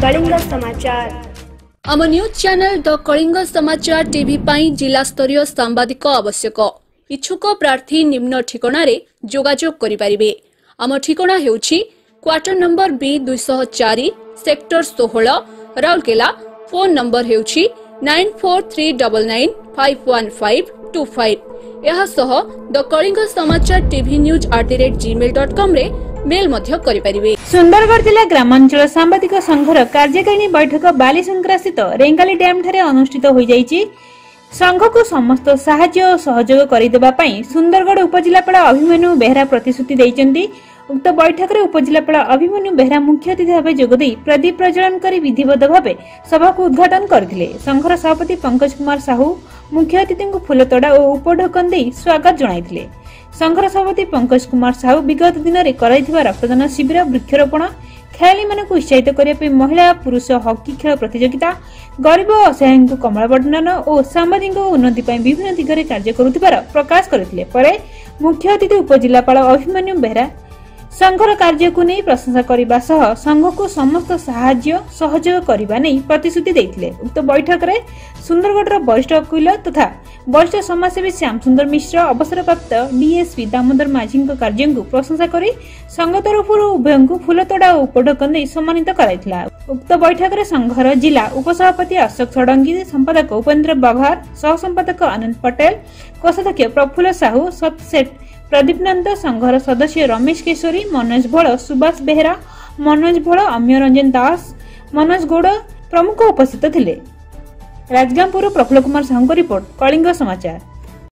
कलिंग समाचार आम news channel the Kalinga समाचार टीवी पाई जिला स्तरीय सांबादिक आवश्यक इच्छुक प्रार्थी निम्न ठिकाणा जोगाजोग करिपारिबे। आम ठिकाणा हेउछि quarter number B 204 sector 16 Rourkela. Phone number हेउछि 9439951525। यह सह द कलिंग समाचार टीवी news@gmail.com रे मेल मध्य करि परिबे। सुंदरगढ़ जिला ग्रामांचल सांबादिक संघर कार्यकारिणी बैठक बालीसंक्रा स्थित रेंगाली डैम ठारे अनुष्ठित होई जाईछि। संघ को समस्त साहाय्य और सहयोग करिदेबा पई सुंदरगढ़ उपजिलापाल अभिमन्यु बेहरा प्रतिश्रुति दैचंती। उक्त बैठक रे उपजिलापाल अभिमन्यु बेहरा मुख्य अतिथि भावे जोगदै प्रदीप प्रज्वलन करी विधिवत भावे सभा को उद्घाटन करथिले। संघर सभापति पंकज कुमार साहू मुख्य अतिथि को फूलतोड़ा और उपढकन दे स्वागत जणाइथिले। संघर सभापति पंकज कुमार साहू विगत दिन में कराइथिबा रक्तदान शिविर, वृक्षरोपण, खेलाड़ी मानक उत्साहित करने महिला पुरुष हॉकी खेल प्रतियोगिता, गरीब और असहाय कमल बंटन और सामाजिक उन्नति विभिन्न दिगरे कार्य करुथिबार प्रकाश करथिले। परे मुख्य अतिथि उपजिलापाल अभिमन्यु बेहरा संघर कार्य को नहीं प्रशंसा करने सह संघ को समस्त साहाय्य सहयोग करने नहीं प्रतिश्रुति देथिले। उक्त बैठक में सुंदरगढ़ वरिष्ठ वकील तथा वरिष्ठ समाजसेवी श्याम सुंदर मिश्र, अवसरप्राप्त डीएसपी दामोदर माझी कार्य को प्रशंसा कर संघ तरफ उभय को फूलतोड़ा और उपढकन दे सम्मानित कराइथिला। उक्त बैठक में संघर जिला उपसभापति अशोक षडंगी, संपादक उपेन्द्र बघार, सह संपादक आनंद पटेल, कोषाध्यक्ष प्रफुल्ल साहू, सतसेठ प्रदीप नंद, संघर सदस्य रमेश केशरी, मनोज भोल, सुभाष बेहरा, मनोज भोल, अम्य रंजन दास, मनोज गौड़ प्रमुख उपस्थित थिले। राजगांपुर प्रफुल्ल कुमार साहू रिपोर्ट, कलिंग समाचार।